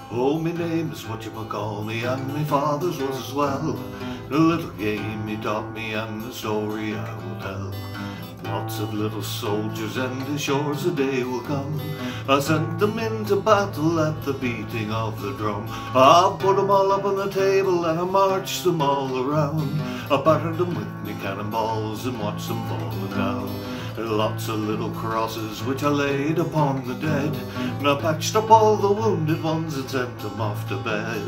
Oh, me name is what you will call me, and me father's was as well. The little game he taught me, and the story I will tell. Lots of little soldiers, and the shores a day will come. I sent them into battle at the beating of the drum. I put them all up on the table, and I marched them all around. I battered them with me cannonballs, and watched them falling down. Lots of little crosses which I laid upon the dead, and I patched up all the wounded ones and sent them off to bed.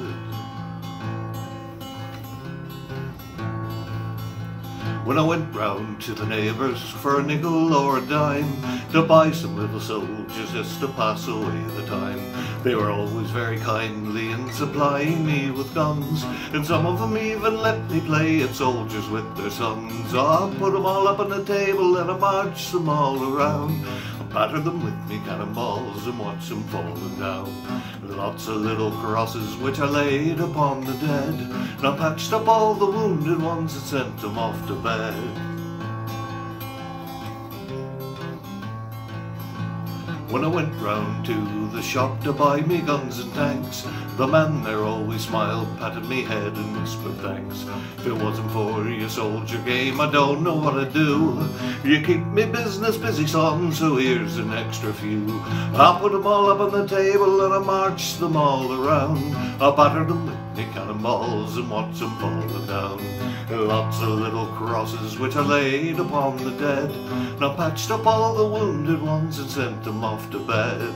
When I went round to the neighbours for a nickel or a dime, to buy some little soldiers just to pass away the time, they were always very kindly in supplying me with guns, and some of them even let me play at soldiers with their sons. I put them all up on the table and I marched them all around. I battered them with me cannonballs and watched them falling down. Lots of little crosses which I laid upon the dead, and I patched up all the wounded ones and sent them off to bed. When I went round to the shop to buy me guns and tanks, the man there always smiled, patted me head and whispered thanks. If it wasn't for your soldier game, I don't know what I'd do. You keep me business busy, son, so here's an extra few. I put them all up on the table and I marched them all around. I battered them with me cannonballs and watched them falling down. Lots of little crosses which I laid upon the dead, and I patched up all the wounded ones and sent them off to bed.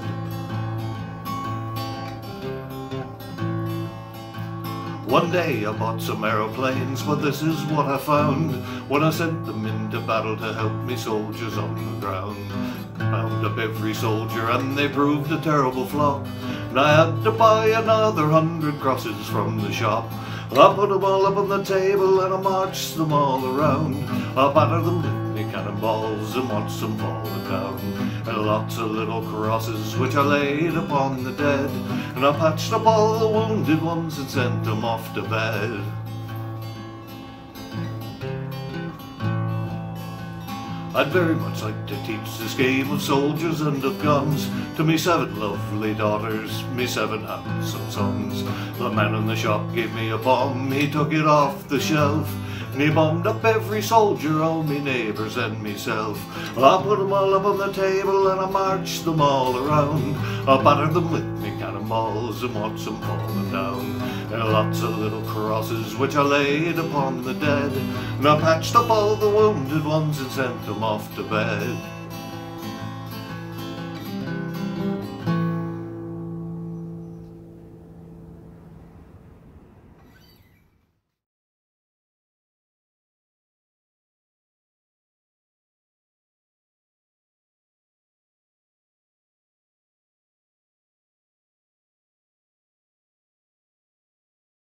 One day I bought some aeroplanes, but this is what I found when I sent them into battle to help me soldiers on the ground. Bound up every soldier and they proved a terrible flop, and I had to buy another 100 crosses from the shop. I put them all up on the table and I marched them all around. I battered them with me cannonballs and watched them falling down. And lots of little crosses which I laid upon the dead, and I patched up all the wounded ones and sent them off to bed. I'd very much like to teach this game of soldiers and of guns to me 7 lovely daughters, me 7 handsome sons. The man in the shop gave me a bomb, he took it off the shelf, and he bombed up every soldier, all me neighbours and myself. I put them all up on the table and I marched them all around. I battered them with me cannonballs and watched them falling down. And lots of little crosses which I laid upon the dead, and I patched up all the wounded ones and sent them off to bed.